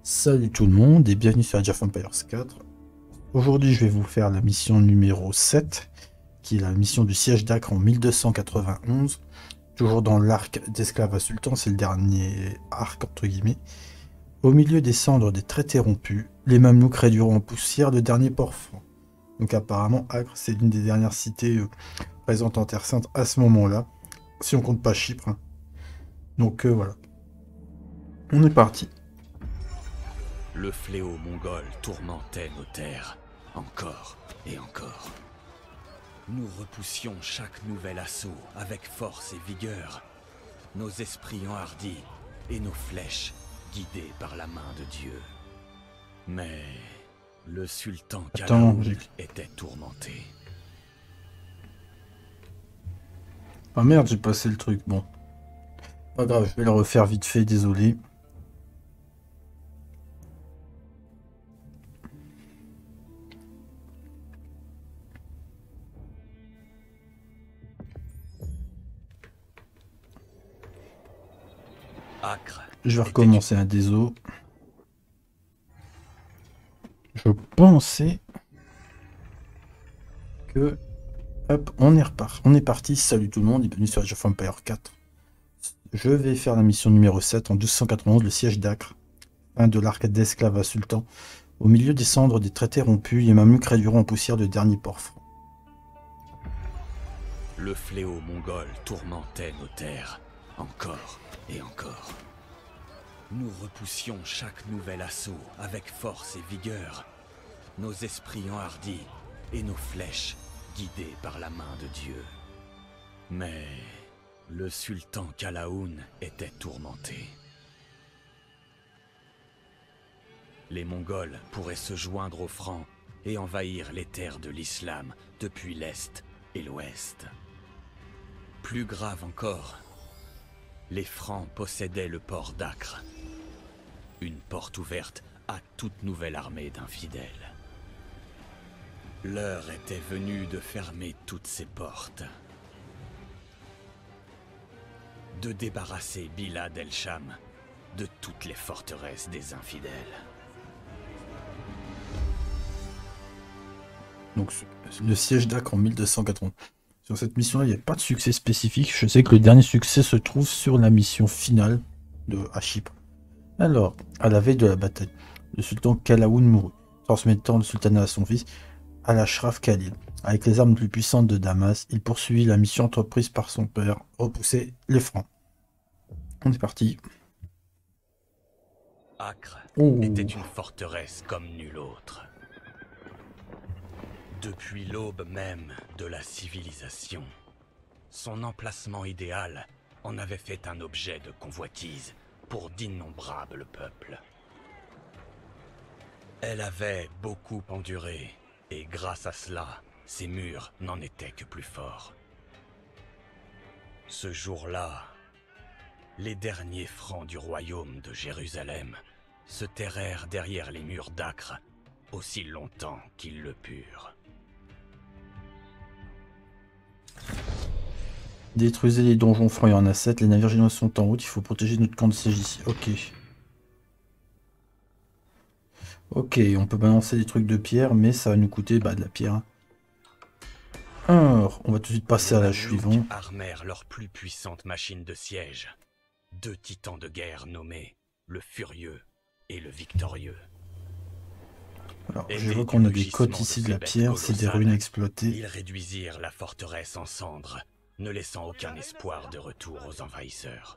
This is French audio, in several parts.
Salut tout le monde et bienvenue sur Age of Empires 4. Aujourd'hui je vais vous faire la mission numéro 7, qui est la mission du siège d'Acre en 1291. Toujours dans l'arc d'Esclave à Sultan, c'est le dernier arc entre guillemets. Au milieu des cendres des traités rompus, les Mamelouks réduiront en poussière le dernier port franc. Donc apparemment Acre c'est l'une des dernières cités présentes en Terre Sainte à ce moment-là, si on compte pas Chypre. Donc voilà, on est parti. Le fléau mongol tourmentait nos terres, encore et encore. Nous repoussions chaque nouvel assaut avec force et vigueur, nos esprits enhardis et nos flèches guidées par la main de Dieu. Mais le sultan Kalaoun était tourmenté. Ah merde, j'ai passé le truc, bon. Pas grave, je vais le refaire vite fait, désolé. Je vais recommencer un déso. Je pensais que... Hop, on est parti. Salut tout le monde et bienvenue sur Age of Empires 4. Je vais faire la mission numéro 7 en 1291, le siège d'Acre. Fin de l'arc d'Esclave à Sultan. Au milieu des cendres des traités rompus, les Mamelouks réduiront en poussière le dernier port franc. Le fléau mongol tourmentait nos terres, encore et encore. Nous repoussions chaque nouvel assaut avec force et vigueur, nos esprits enhardis et nos flèches guidées par la main de Dieu. Mais le sultan Kalaoun était tourmenté. Les Mongols pourraient se joindre aux Francs et envahir les terres de l'islam depuis l'Est et l'Ouest. Plus grave encore, les Francs possédaient le port d'Acre, une porte ouverte à toute nouvelle armée d'infidèles. L'heure était venue de fermer toutes ces portes, de débarrasser Bilad el-Sham de toutes les forteresses des infidèles. Donc le siège d'Acre en 1280. Sur cette mission-là, il n'y a pas de succès spécifique. Je sais que le dernier succès se trouve sur la mission finale à Chypre. Alors, à la veille de la bataille, le sultan Kalaoun mourut, transmettant le sultanat à son fils, Al-Ashraf Khalil. Avec les armes les plus puissantes de Damas, il poursuivit la mission entreprise par son père, repousser les Francs. On est parti. Acre était une forteresse comme nulle autre. Depuis l'aube même de la civilisation, son emplacement idéal en avait fait un objet de convoitise pour d'innombrables peuples. Elle avait beaucoup enduré, et grâce à cela, ses murs n'en étaient que plus forts. Ce jour-là, les derniers Francs du royaume de Jérusalem se terrèrent derrière les murs d'Acre aussi longtemps qu'ils le purent. Détruisez les donjons francs, il y en a 7, les navires génois sont en route, il faut protéger notre camp de siège ici. Ok. Ok, on peut balancer des trucs de pierre, mais ça va nous coûter de la pierre. Alors, on va tout de suite passer à la suivante. Armèrent leur plus puissante machine de siège. Deux titans de guerre nommés le Furieux et le Victorieux. Alors, je vois qu'on a des côtes ici de la pierre, c'est des ruines à exploiter. Ils réduisirent la forteresse en cendres, ne laissant aucun espoir de retour aux envahisseurs.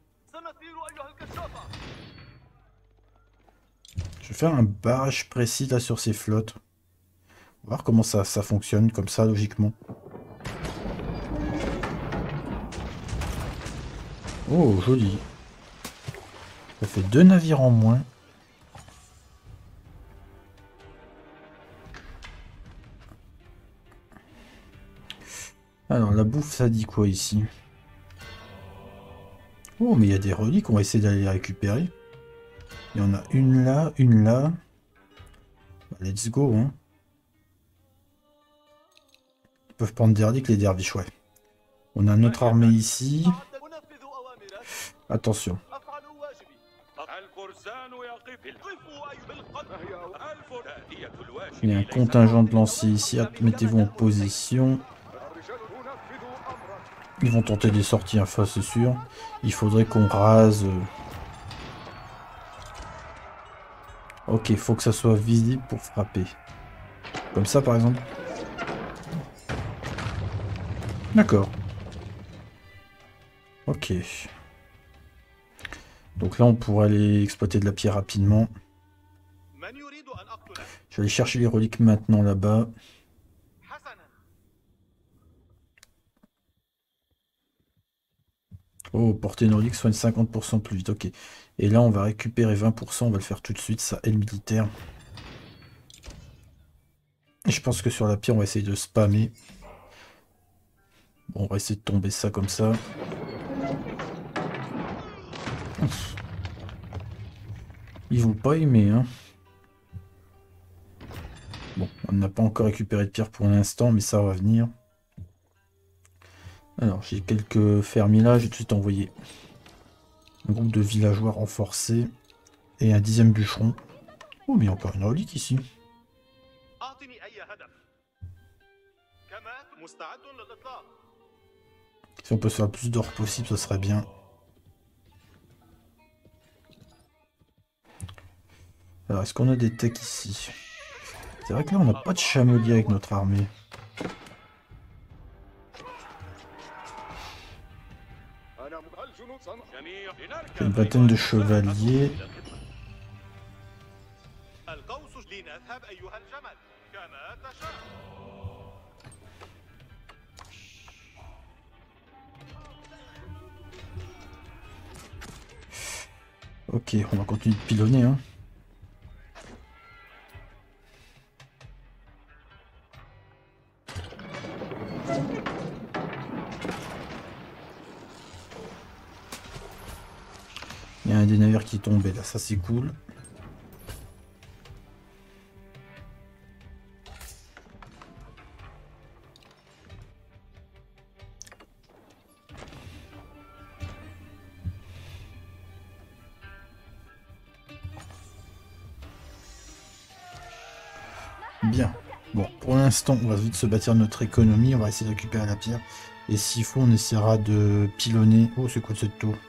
Je vais faire un barrage précis là sur ces flottes. On va voir comment ça fonctionne comme ça logiquement. Oh, joli. Ça fait 2 navires en moins. Alors, la bouffe, ça dit quoi ici? Oh, mais il y a des reliques, on va essayer d'aller les récupérer. Il y en a une là, une là. Bah, let's go, hein. Ils peuvent prendre des reliques, les derviches, ouais. On a notre armée ici. Attention. Il y a un contingent de lanciers ici, mettez-vous en position. Ils vont tenter des sorties, enfin c'est sûr. Il faudrait qu'on rase. Ok, il faut que ça soit visible pour frapper. Comme ça par exemple. D'accord. Ok. Donc là on pourrait aller exploiter de la pierre rapidement. Je vais aller chercher les reliques maintenant là-bas. Oh, portée une relique soigne 50% plus vite, ok. Et là on va récupérer 20%, on va le faire tout de suite, ça et le militaire. Et je pense que sur la pierre on va essayer de spammer. Bon, on va essayer de tomber ça comme ça. Ouf. Ils vont pas aimer, hein. Bon, on n'a pas encore récupéré de pierre pour l'instant, mais ça va venir. Alors, j'ai quelques fermiers là, j'ai tout de suite envoyé un groupe de villageois renforcés et un 10e bûcheron. Oh, mais il y a encore une relique ici. Si on peut se faire le plus d'or possible, ce serait bien. Alors, est-ce qu'on a des techs ici? C'est vrai que là, on n'a pas de chamelier avec notre armée. Une vingtaine de chevaliers. Ok, on va continuer de pilonner, hein. Il y a un des navires qui est tombé là, ça c'est cool. Bien. Bon, pour l'instant, on va vite se bâtir notre économie. On va essayer de récupérer la pierre. Et s'il faut, on essaiera de pilonner. Oh, c'est quoi cette tour?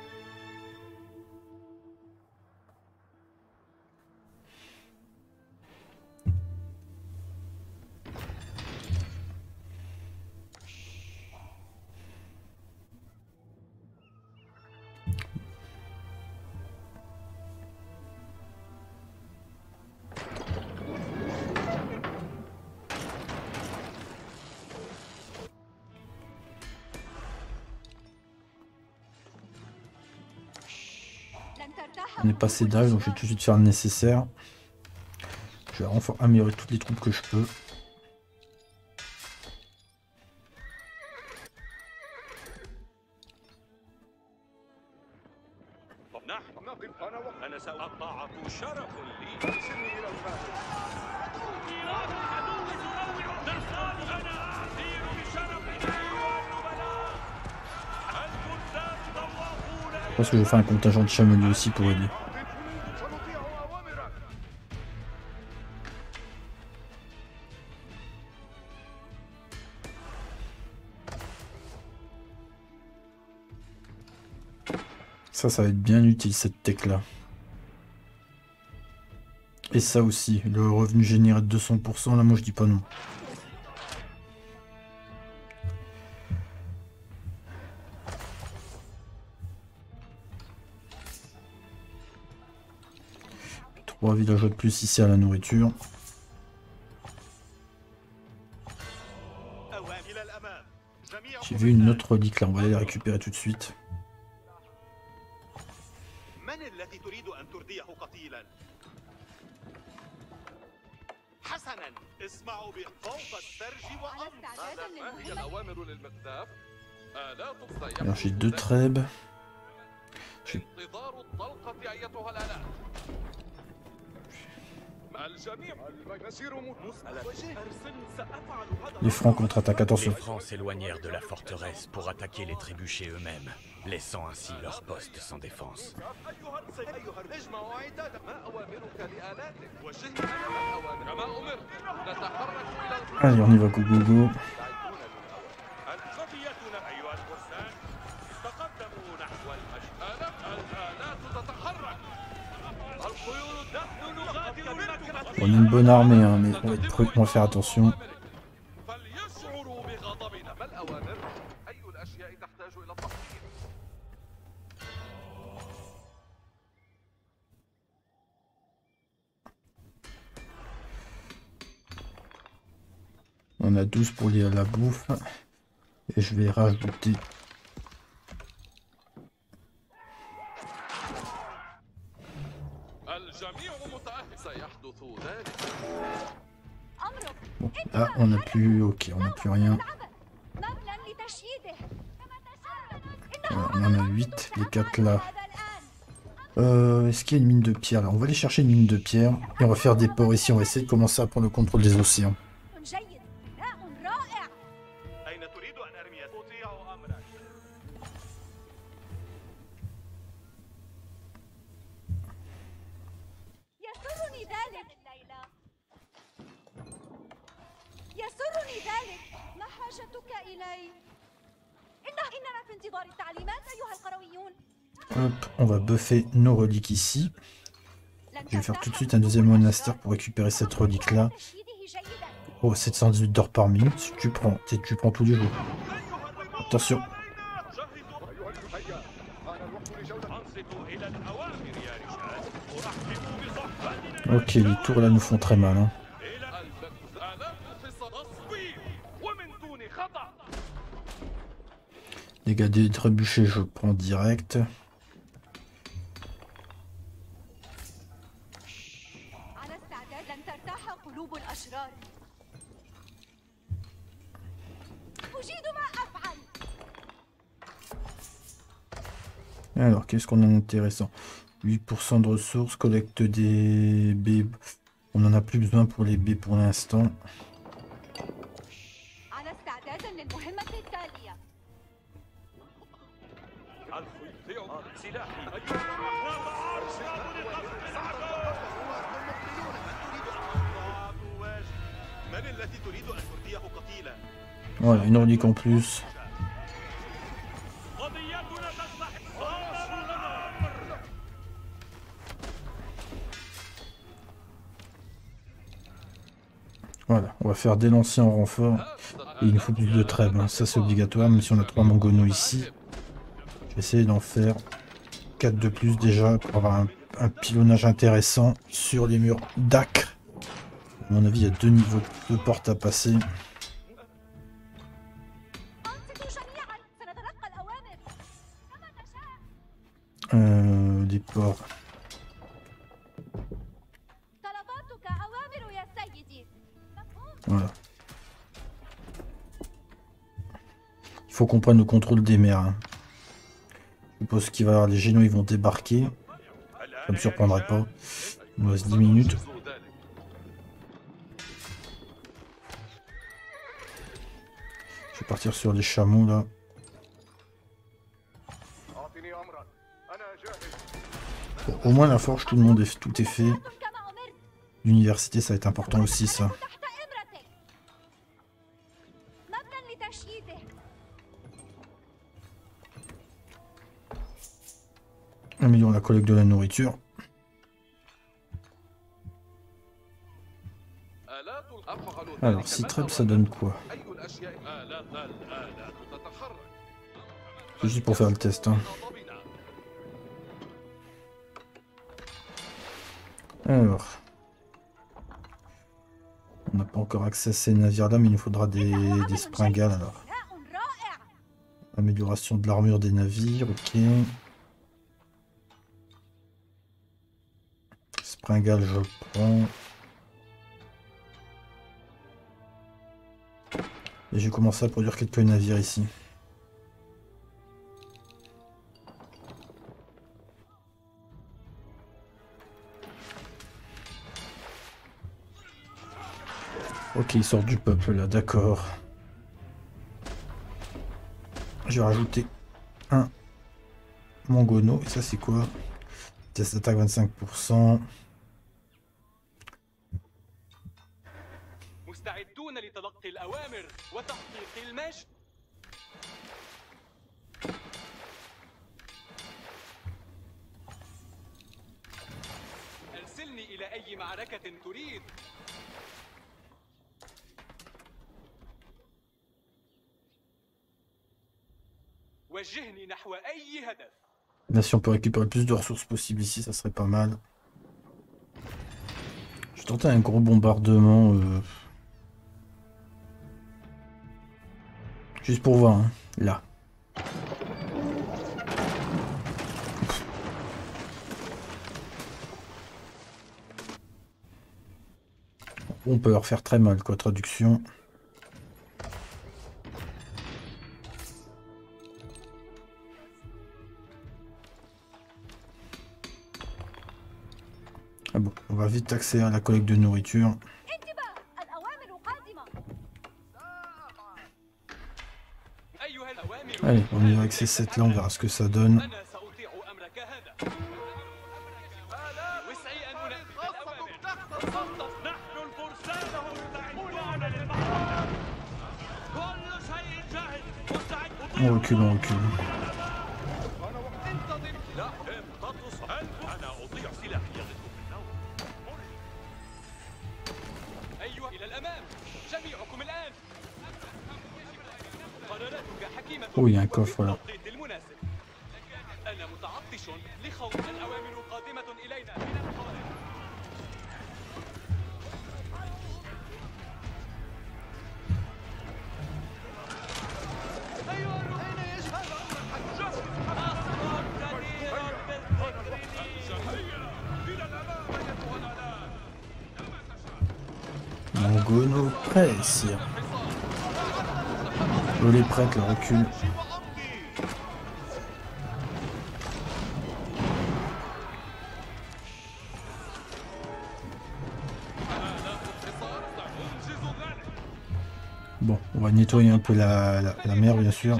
On est passé d'âge, donc je vais tout de suite faire le nécessaire. Je vais améliorer toutes les troupes que je peux. Je pense que je vais faire un contingent de chameliers aussi pour aider. Ça va être bien utile cette tech là. Et ça aussi, le revenu généré de 200%, là moi je dis pas non. Trois villageois de plus ici à la nourriture. J'ai vu une autre relique là, on va aller la récupérer tout de suite. Alors j'ai deux trèbes. Les Francs contre-attaquent, Les attention. Francs s'éloignèrent de la forteresse pour attaquer les trébuchés eux-mêmes, laissant ainsi leur poste sans défense. Allez, on y va, go go go. On a une bonne armée, hein, mais on va être prudent, on va faire attention. On a 12 pour la bouffe. Et je vais rajouter. Bon, là, on n'a plus. Ok, on n'a plus rien. Voilà, on en a 8, les 4 là. Est-ce qu'il y a une mine de pierre là? On va aller chercher une mine de pierre. Et on va faire des ports ici. On va essayer de commencer à prendre le contrôle des océans. Hop, on va buffer nos reliques ici. Je vais faire tout de suite un deuxième monastère pour récupérer cette relique là. Oh, 718 d'or par minute. Tu prends tous les jours. Attention. Ok, les tours là nous font très mal. Hein. Dégâts des trébuchés, je prends direct. Alors, qu'est-ce qu'on a d'intéressant? 8% de ressources, collecte des baies. On n'en a plus besoin pour les baies pour l'instant. Voilà, une relique en plus. Voilà, on va faire des lanciers en renfort. Et il nous faut plus de trêves, hein. Ça c'est obligatoire, même si on a 3 mongonos ici. Je vais essayer d'en faire 4 de plus déjà pour avoir un pilonnage intéressant sur les murs d'Acre. À mon avis, il y a 2 niveaux de portes à passer. Des ports. Voilà. Il faut qu'on prenne le contrôle des mers. Hein. Je suppose qu'il va y avoir les génois, ils vont débarquer. Ça me surprendrait pas. Il nous reste 10 minutes. Je vais partir sur les chameaux là. Bon, au moins la forge, tout est fait. L'université, ça va être important aussi ça. Améliorons la collecte de la nourriture. Alors, si trêve, ça donne quoi? C'est juste pour faire le test. Hein. Alors. On n'a pas encore accès à ces navires-là, mais il nous faudra des springales alors. Amélioration de l'armure des navires, ok. Springale, je prends. Et j'ai commencé à produire quelques navires ici. Ok, il sort du peuple là, d'accord. Je vais rajouter un Mongono. Et ça c'est quoi? Test d'attaque 25%. مستعدون لتلقي الأوامر وتحقيق المجد. أرسلني إلى أي معركة تريد. وجهني نحو أي هدف. Là, si on peut récupérer le plus de ressources possible ici, ça serait pas mal. Je vais tenter un gros bombardement. Juste pour voir, hein. Là. On peut leur faire très mal, quoi, traduction. Ah bon, on va vite accéder à la collecte de nourriture. Allez, on y va avec ces 7 là, on verra ce que ça donne. On recule, on recule. Oh, il y a un coffre là. Mongono presse. On les prête, le recul. Bon, on va nettoyer un peu la mer, bien sûr.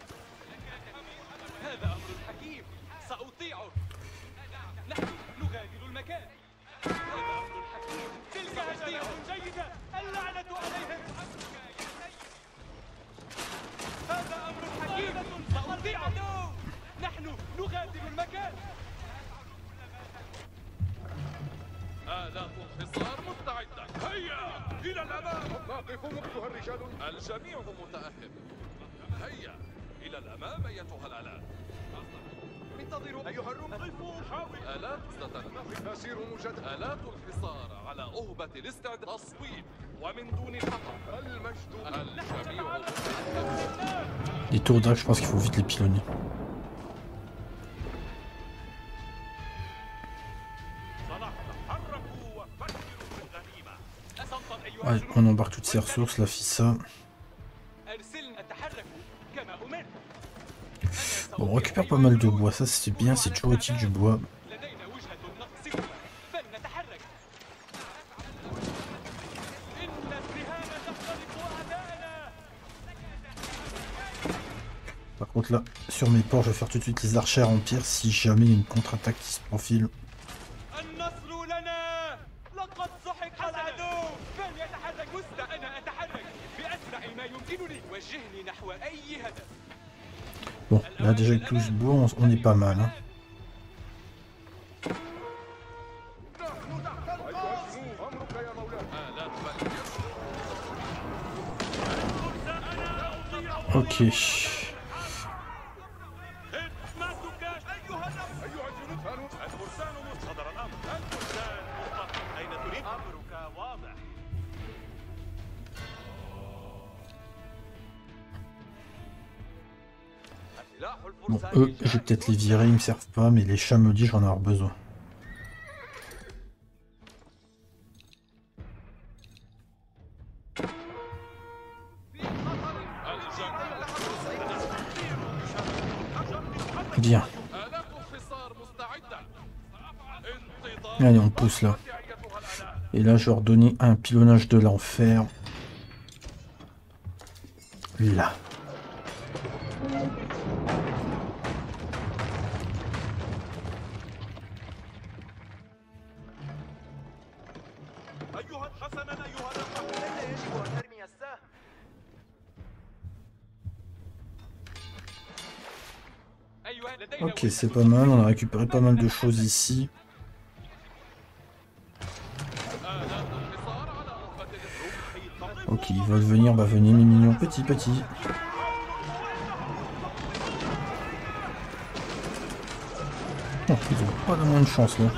Les tours d'arc, je pense qu'il faut vite les pilonner. Allez, on embarque toutes ces ressources, la FISA. Bon, on récupère pas mal de bois, ça c'est bien, c'est toujours utile du bois. Par contre là, sur mes ports, je vais faire tout de suite les archères en pierre si jamais il y a une contre-attaque qui se profile. Bon, là déjà avec tout ce bois, on est pas mal. Hein. Ok. Bon, eux, je vais peut-être les virer, ils me servent pas, mais les chats maudits, j'en ai avoir besoin. Bien. Allez, on pousse là. Et là, je vais leur donner un pilonnage de l'enfer. Là. Ok, c'est pas mal, on a récupéré pas mal de choses ici. Ok, ils veulent venir, bah venez mes mignons, petit. Oh, ils ont pas la moindre chance là.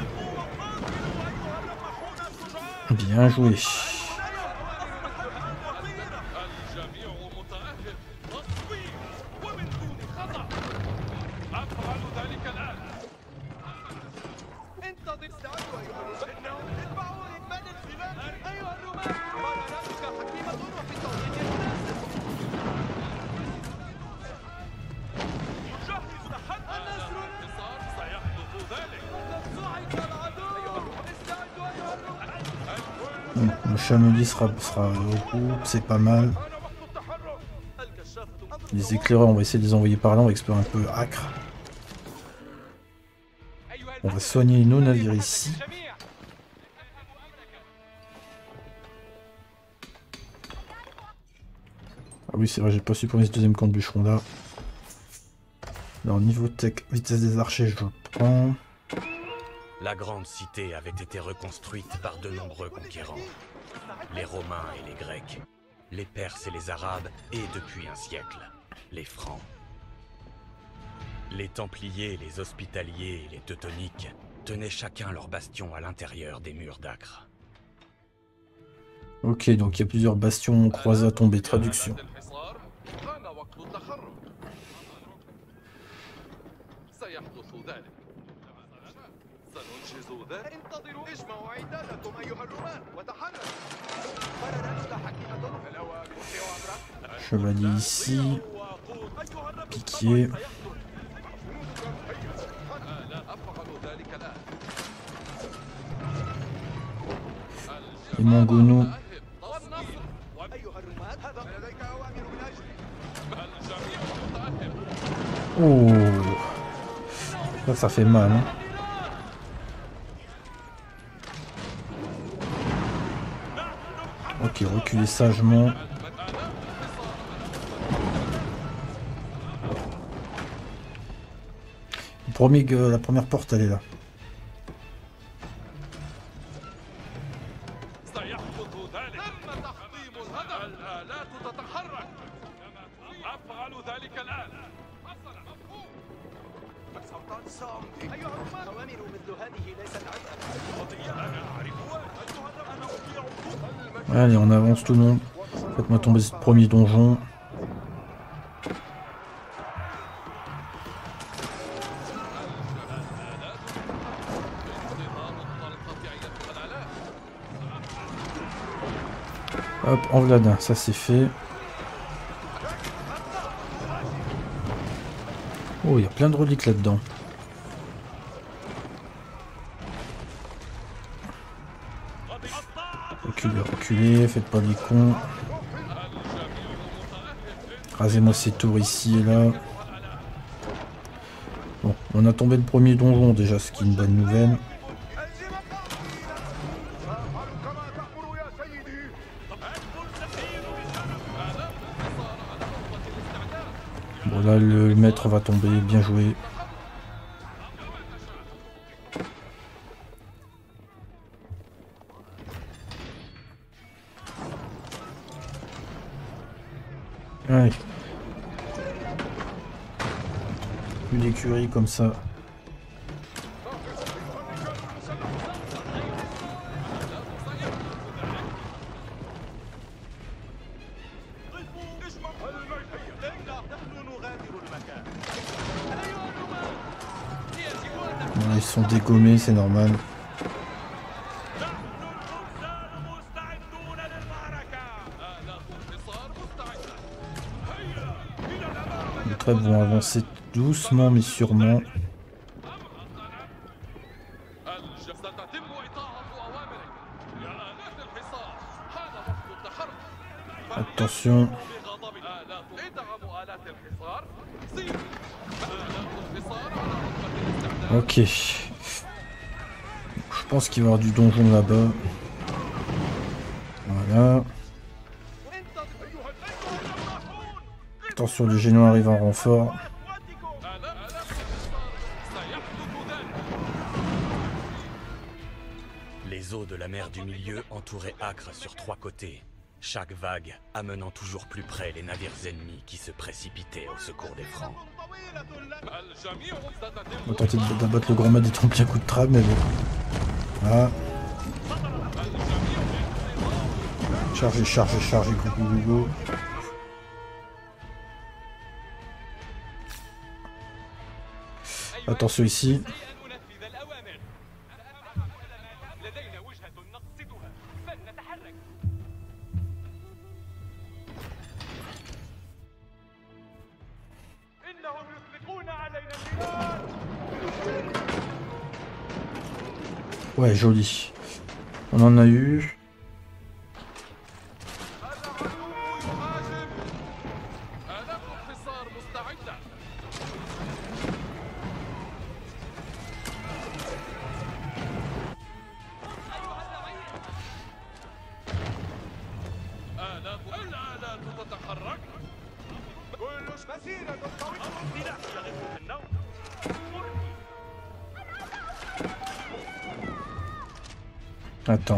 Bien joué. Bon, le chamelier sera au groupe, c'est pas mal. Les éclaireurs, on va essayer de les envoyer par là, on va explorer un peu Acre. On va soigner nos navires ici. Ah oui, c'est vrai, j'ai pas supprimer ce deuxième camp de bûcheron là. Alors, niveau tech, vitesse des archers, je prends. La grande cité avait été reconstruite par de nombreux conquérants. Les Romains et les Grecs, les Perses et les Arabes, et depuis un siècle, les Francs. Les Templiers, les Hospitaliers et les Teutoniques tenaient chacun leur bastion à l'intérieur des murs d'Acre. Ok, donc il y a plusieurs bastions croisés à tomber. Traduction. Chevalier ici. Piquier. Les Mangonous. Oh, ça fait mal, hein. Ok, reculez sagement. La première porte, elle est là. Allez, on avance tout le monde. Faites-moi tomber ce premier donjon. Hop, en vladin, ça c'est fait. Oh, il y a plein de reliques là-dedans. Reculez, reculez, faites pas les cons. Rasez-moi ces tours ici et là. Bon, on a tombé le premier donjon déjà, ce qui est une bonne nouvelle. Bon là le maître va tomber, bien joué. Allez. Une écurie comme ça. Bon, ils sont dégommés, c'est normal. Les traits vont avancer doucement mais sûrement. Attention. Ok. Je pense qu'il va y avoir du donjon là-bas. Voilà. Attention, les Génois arrivent en renfort. Les eaux de la mer du Milieu entouraient Acre sur 3 côtés, chaque vague amenant toujours plus près les navires ennemis qui se précipitaient au secours des Francs. On va tenter d'abattre le grand mât des Templiers à coup de trame, mais bon. Voilà. Chargez, chargez, chargez, go, go, go. Attention ici. Ouais, joli. On en a eu. Attends.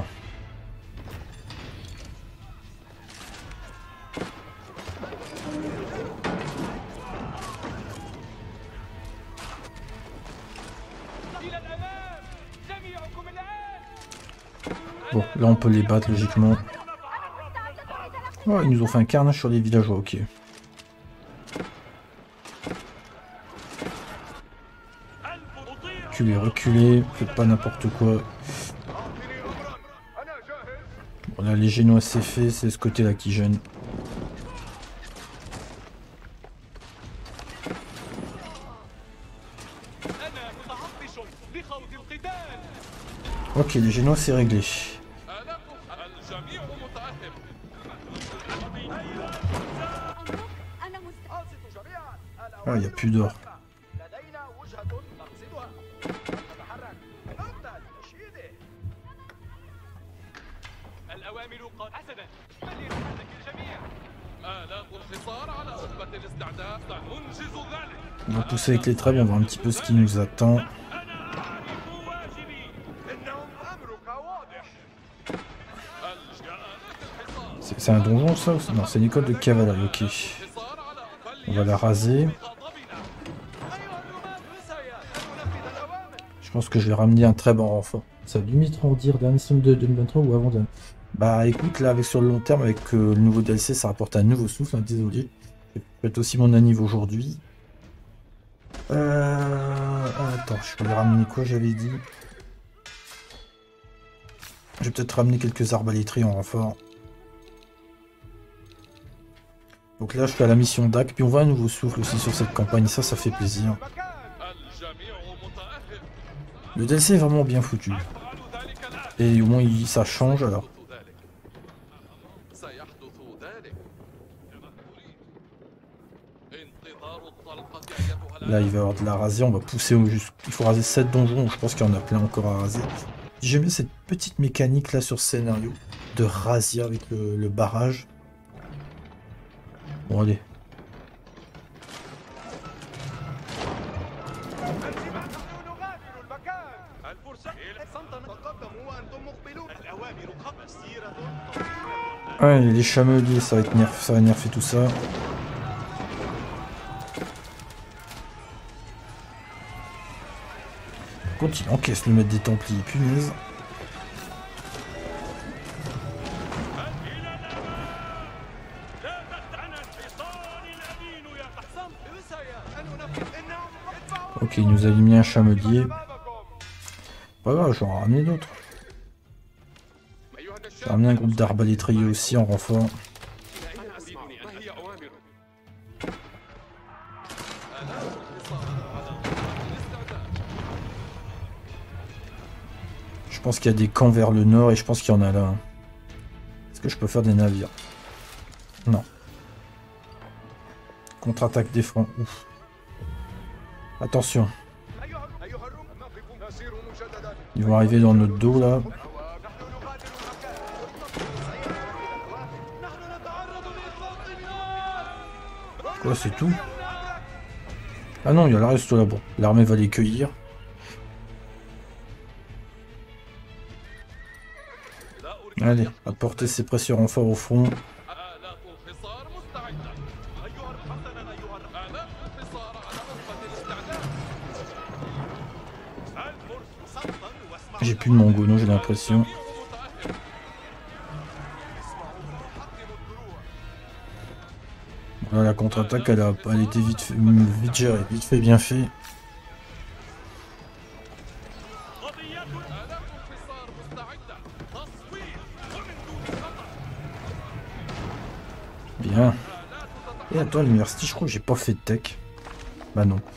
Bon, là on peut les battre logiquement. Oh, ils nous ont fait un carnage sur les villageois, ok. Reculez, reculez, faites pas n'importe quoi. Bon là les Génois c'est fait, c'est ce côté là qui gêne. Ok, les Génois c'est réglé. Ah, il n'y a plus d'or. On va pousser avec les trêves, on va voir un petit peu ce qui nous attend. C'est un donjon ça ou non, c'est une école de cavalerie, ok. On va la raser. Je pense que je vais ramener un très bon renfort. Ça va limite rendir de la mission de 2023 ou avant de... Bah écoute, là avec sur le long terme, avec le nouveau DLC, ça rapporte un nouveau souffle, hein, désolé. C'est peut-être aussi mon anniv aujourd'hui. Attends, je peux ramener quoi j'avais dit. Je vais peut-être ramener quelques arbalétries en renfort. Donc là je fais la mission d'Ac, puis on voit un nouveau souffle aussi sur cette campagne, ça fait plaisir. Le DLC est vraiment bien foutu. Et au moins ça change alors. Là il va y avoir de la raser, on va pousser au juste. Il faut raser 7 donjons, je pense qu'il y en a plein encore à raser. J'aime bien cette petite mécanique là sur ce scénario, de rasier avec le barrage. Bon allez. Ouais, les chameliers, ça va être nerf, ça va nerfer tout ça. Quand il encaisse le maître des Templiers, punaise. Ok, il nous a mis un chamelier. Pas grave, je vais en ramener d'autres. Je vais ramener un groupe d'arbalétriers aussi en renfort. Je pense qu'il y a des camps vers le nord et je pense qu'il y en a là. Est-ce que je peux faire des navires? Non. Contre-attaque des Francs. Ouf. Attention. Ils vont arriver dans notre dos là. Quoi, c'est tout? Ah non, il y a le reste là. Bon, l'armée va les cueillir. Allez, apporter ses précieux renforts au front. J'ai plus de Mongono, j'ai l'impression. Voilà, la contre-attaque, elle a été vite gérée, vite fait, bien fait. Bien. Et attends, l'université, je crois que j'ai pas fait de tech. Bah non.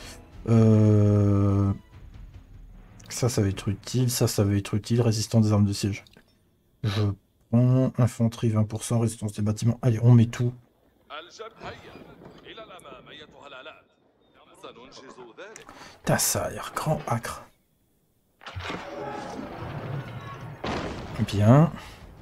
Ça va être utile. Ça va être utile. Résistance des armes de siège. Je prends infanterie 20%, résistance des bâtiments. Allez, on met tout. Putain, ça a l'air grand acre. Bien.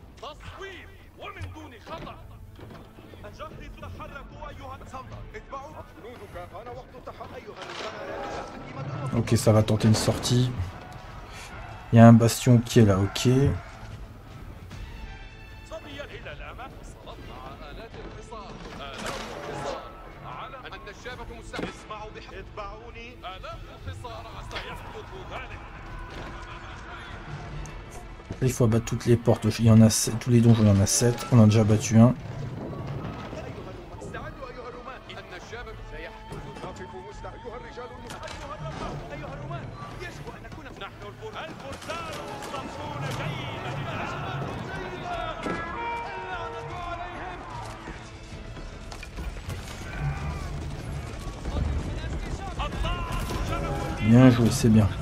Ok, ça va tenter une sortie. Il y a un bastion qui est là, ok. Là, il faut abattre toutes les portes. Il y en a 7, tous les donjons, il y en a 7. On a déjà battu un. Bien joué, c'est bien.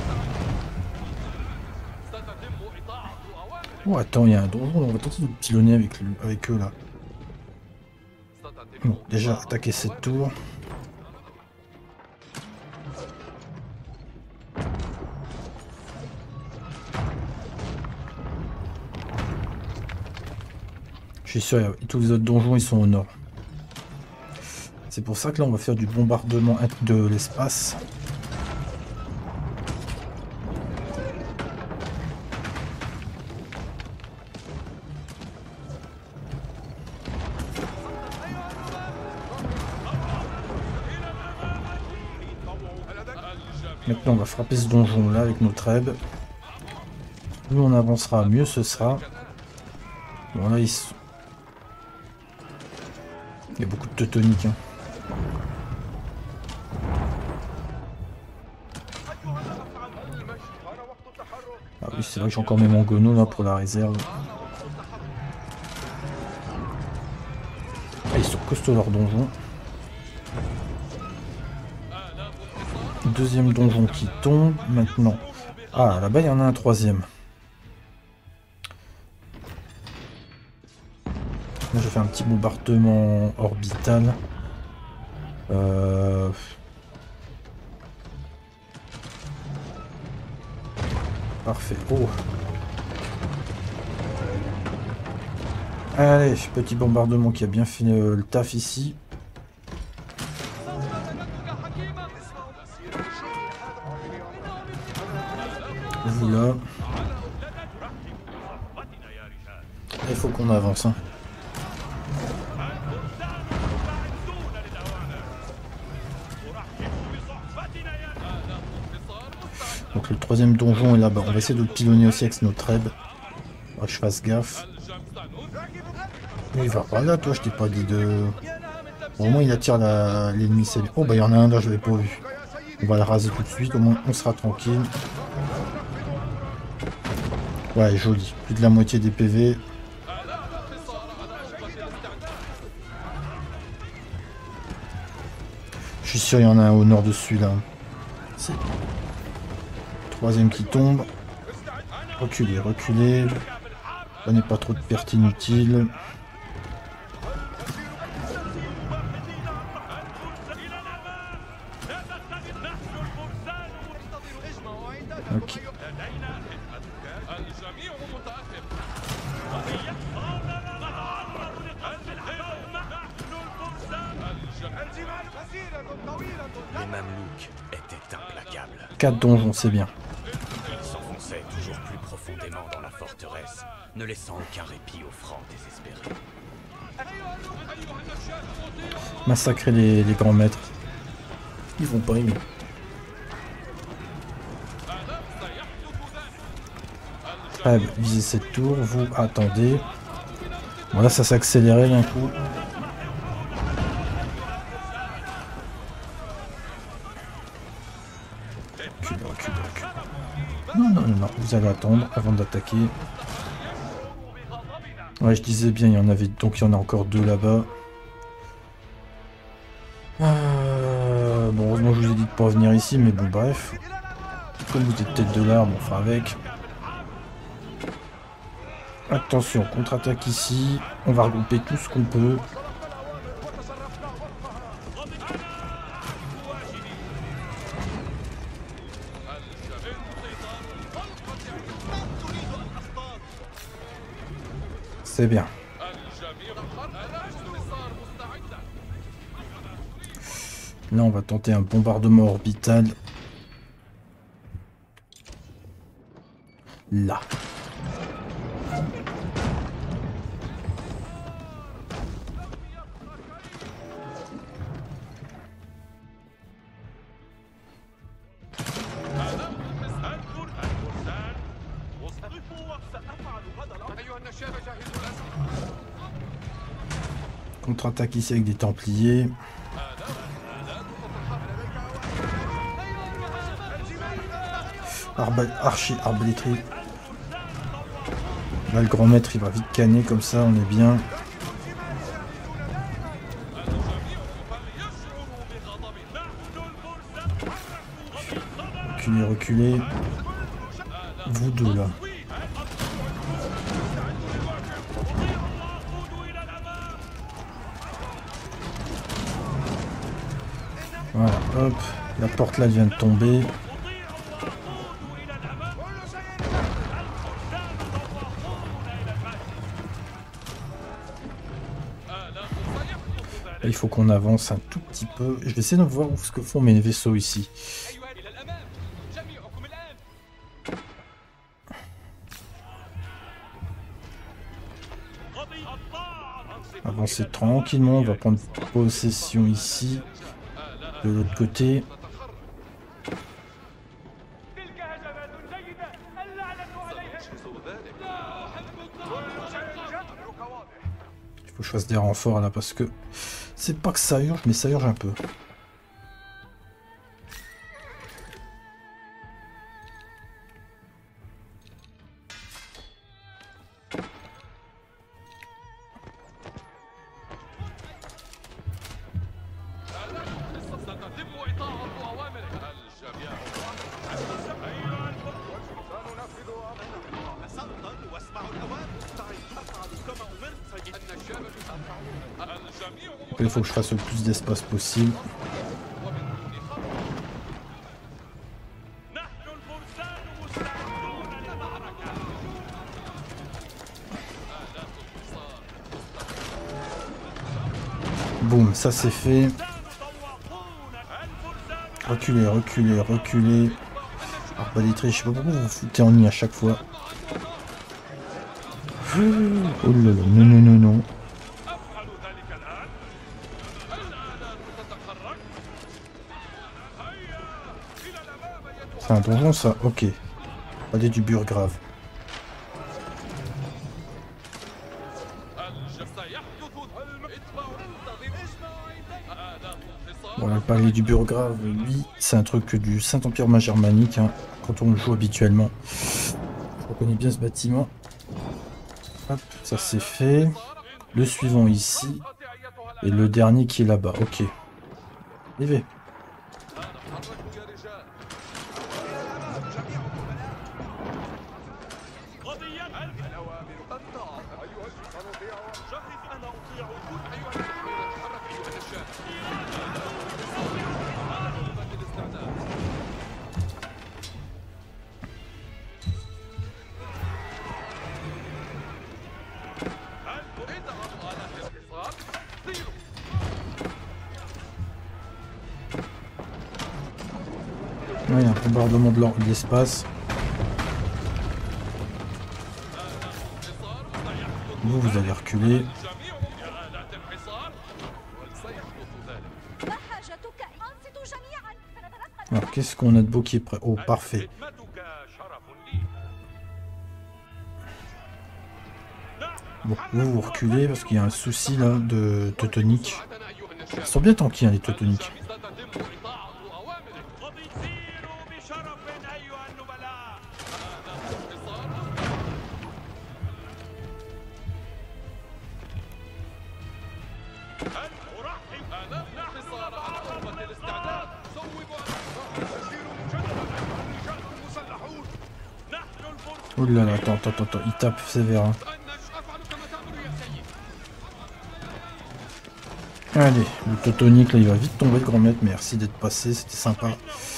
Oh, attends, il y a un donjon, on va tenter de pilonner avec eux là. Bon, déjà, attaquer cette tour. Je suis sûr, tous les autres donjons, ils sont au nord. C'est pour ça que là, on va faire du bombardement de l'espace. Maintenant, on va frapper ce donjon-là avec nos trèbes. Plus on avancera, mieux ce sera. Bon, là, il y a beaucoup de teutoniques. Hein. Ah oui, c'est vrai que j'ai encore mes Mongono là pour la réserve. Ah, ils sont costauds leurs donjons. Deuxième donjon qui tombe maintenant. Ah, là-bas il y en a un troisième. Là, je fais un petit bombardement orbital. Parfait. Oh. Allez, petit bombardement qui a bien fait le taf ici. Vous là. Il faut qu'on avance. Hein. Donc le troisième donjon est là-bas. On va essayer de le pilonner aussi avec nos trèbes. Oh, que je fasse gaffe. Il va pas là, toi, je t'ai pas dit de... Bon, au moins il attire l'ennemi. Oh bah il y en a un là, je l'avais pas vu. On va le raser tout de suite, au moins on sera tranquille. Ouais, joli. Plus de la moitié des PV. Je suis sûr il y en a un au nord de celui-là. Troisième qui tombe. Reculez, reculez. Prenez pas trop de pertes inutiles. 4 donjons, c'est bien. Ils s'enfonçaient toujours plus profondément dans la forteresse, ne laissant aucun répit aux francs désespérés. Massacrer les grands maîtres. Ils vont pas aimer. Allez, visez cette tour, vous attendez. Voilà, ça s'est accéléré d'un coup. Recule, recule, recule. Non, non, non, non, vous allez attendre avant d'attaquer. Ouais, je disais bien, il y en avait, donc il y en a encore 2 là-bas. Bon, heureusement, je vous ai dit de pas venir ici, mais bon, bref. Comme vous êtes tête de l'arbre, on fera avec. Attention, contre-attaque ici. On va regrouper tout ce qu'on peut. C'est bien. Là, on va tenter un bombardement orbital. Là. Contre-attaque ici avec des Templiers. Arbalétrie. Là, le grand maître, il va vite canner comme ça, on est bien. Reculez, reculez. Vous deux, là. Voilà, hop. La porte, là, vient de tomber. Il faut qu'on avance un tout petit peu. Je vais essayer de voir ce que font mes vaisseaux ici. Avancer tranquillement, on va prendre possession ici. De l'autre côté. Il faut que je fasse des renforts là parce que c'est pas que ça urge, mais ça urge un peu. Il faut que je fasse le plus d'espace possible. Boum, ça c'est fait. Reculez, reculez, reculez. Arbalétrie, je sais pas pourquoi vous vous foutez en nid à chaque fois. Oh là là, non, non, non, non. C'est un donjon ça? Ok. Palais du Burgrave. Voilà, le palais du Burgrave, lui, c'est un truc du Saint-Empire romain germanique, hein, quand on le joue habituellement. Je reconnais bien ce bâtiment. Hop, ça c'est fait. Le suivant ici. Et le dernier qui est là-bas. Ok. Y va. Ouais, un bombardement de l'espace. Vous allez reculer. Alors, qu'est-ce qu'on a de beau qui est prêt? Oh, parfait. Bon, vous reculez parce qu'il y a un souci là de teutonique. Ils sont bien tanky, hein, les teutoniques. Oh là là, attends, il tape sévère. Hein. Allez, le teutonique là, il va vite tomber le grand maître. Merci d'être passé, c'était sympa.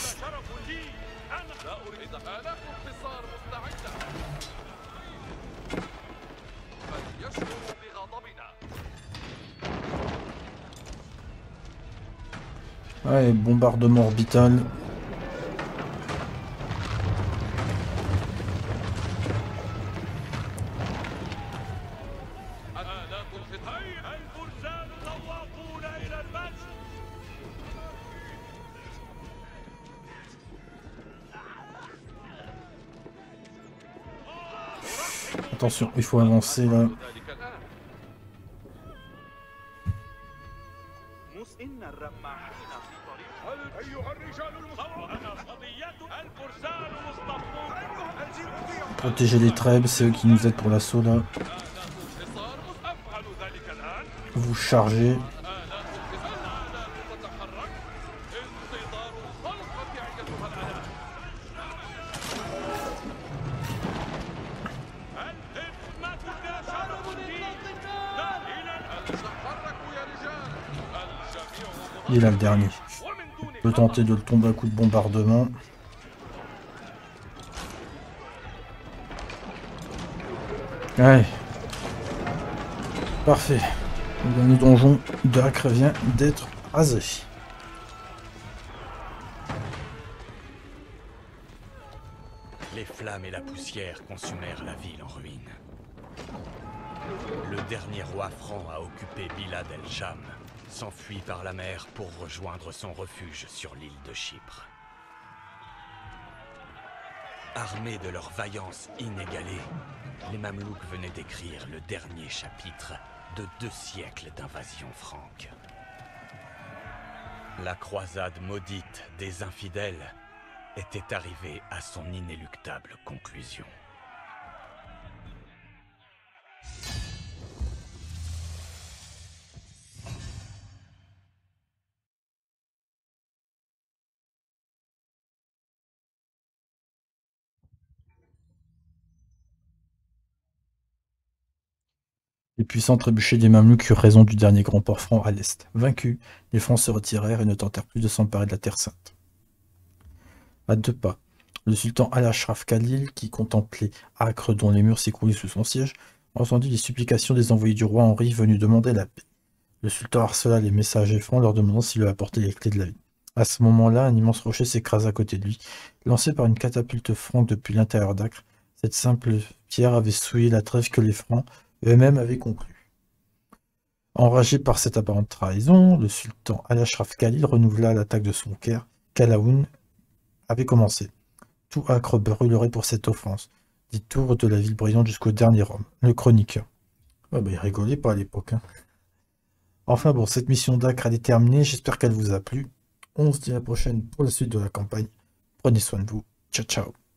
Ouais, bombardement orbital. Attention, il faut avancer là. Protéger les trèbes, c'est eux qui nous aident pour l'assaut là. Vous chargez. Il est là le dernier. Je peux tenter de le tomber à coup de bombardement. Ouais. Parfait. Le dernier donjon d'Acre vient d'être rasé. Les flammes et la poussière consumèrent la ville en ruine. Le dernier roi franc a occupé Bilad el-Sham, s'enfuit par la mer pour rejoindre son refuge sur l'île de Chypre. Armés de leur vaillance inégalée, les Mamelouks venaient d'écrire le dernier chapitre de 2 siècles d'invasion franque. La croisade maudite des infidèles était arrivée à son inéluctable conclusion. Les puissants trébuchets des Mamelouks eurent raison du dernier grand port franc à l'est. Vaincus, les Francs se retirèrent et ne tentèrent plus de s'emparer de la Terre Sainte. À 2 pas, le sultan Al-Ashraf Khalil, qui contemplait Acre dont les murs s'écroulaient sous son siège, entendit les supplications des envoyés du roi Henri venus demander la paix. Le sultan harcela les messagers francs leur demandant s'il lui apportait les clés de la vie. À ce moment-là, un immense rocher s'écrasa à côté de lui. Lancé par une catapulte franque depuis l'intérieur d'Acre, cette simple pierre avait souillé la trêve que les Francs eux-mêmes avaient conclue. Enragé par cette apparente trahison, le sultan Al-Ashraf Khalil renouvela l'attaque de son Caire qu'Alaoun avait commencé. Tout Acre brûlerait pour cette offense, dit tour de la ville brillante jusqu'au dernier homme, le chroniqueur. Ouais, bah, il rigolait pas à l'époque. Hein. Enfin bon, cette mission d'Acre elle est terminée, j'espère qu'elle vous a plu. On se dit à la prochaine pour la suite de la campagne. Prenez soin de vous. Ciao ciao.